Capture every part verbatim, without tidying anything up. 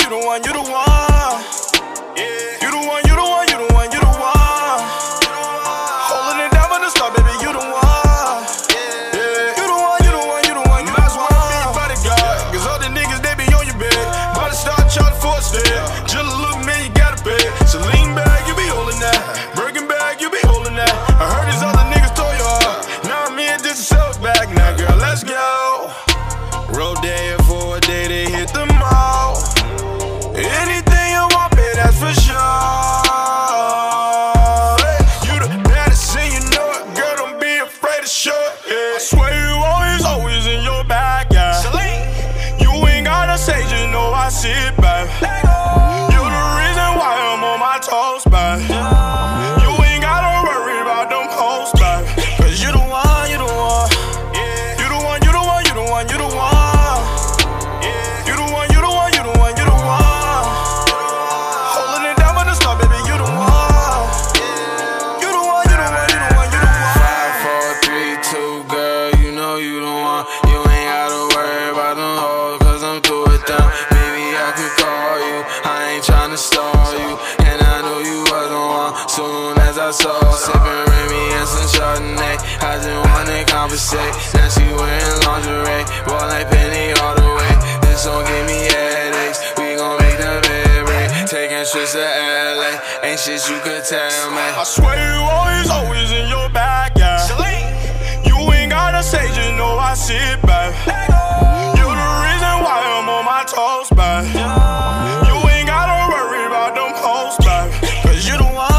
you the one, you the one. Yeah. You the one, you the one, you the one, you the one. Holding it down from the start, baby, you the one. Yeah. You the one, you the one, you the one, you the one. Might as well be your bodyguard, cause all the niggas, they be on your bed. About to start charging for a step. Just a little man, you gotta pay. Celine bag, you be holding that. Birkin bag, you be holding that. I heard these other niggas tore your heart. Now I'm in this sell back. Now, girl, let's go. Road day for a day, they hit the mall. Anything you want, babe, that's for sure. Hey, you the baddest and you know it, girl, don't be afraid to show it. Yeah. I swear you always, always in your bag, yeah. You ain't gotta say, just know I sit back. You the reason why I'm on my toes, back. You ain't gotta worry about them hoes, back. Cause you the one, you the one. You the one, you the one, you the one, you the one. Soon as I saw sippin' Remy and some Chardonnay, I just wanna conversate. Now she wearing lingerie, boy like Penny all the way. This song give me headaches, we gon' make the bed break. Taking trips to L A, ain't shit you could tell me. I swear you always, always in your bag, yeah. You ain't gotta say, just know I sit back. You the reason why I'm on my toes, back. You ain't gotta worry about them hoes, back. Cause you the one.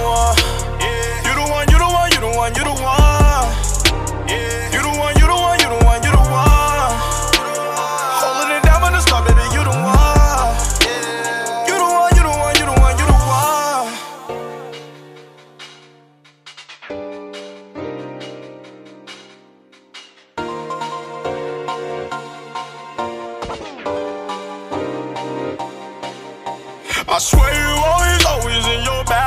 You the one, yeah. You the one, you the one, you the one, you the one. Holding it down from the start, baby, you the one. You the one, you the one, you the one, you the one. I swear you always, always in your back.